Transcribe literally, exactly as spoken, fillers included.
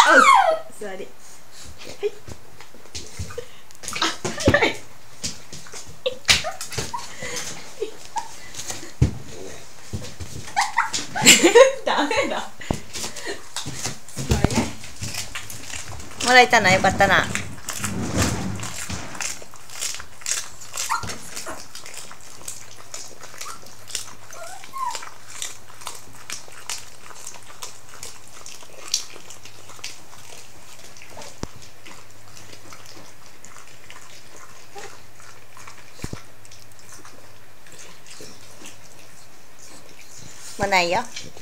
座り。はい。ダメだ。 もらえたな、よかったな。もうないよ。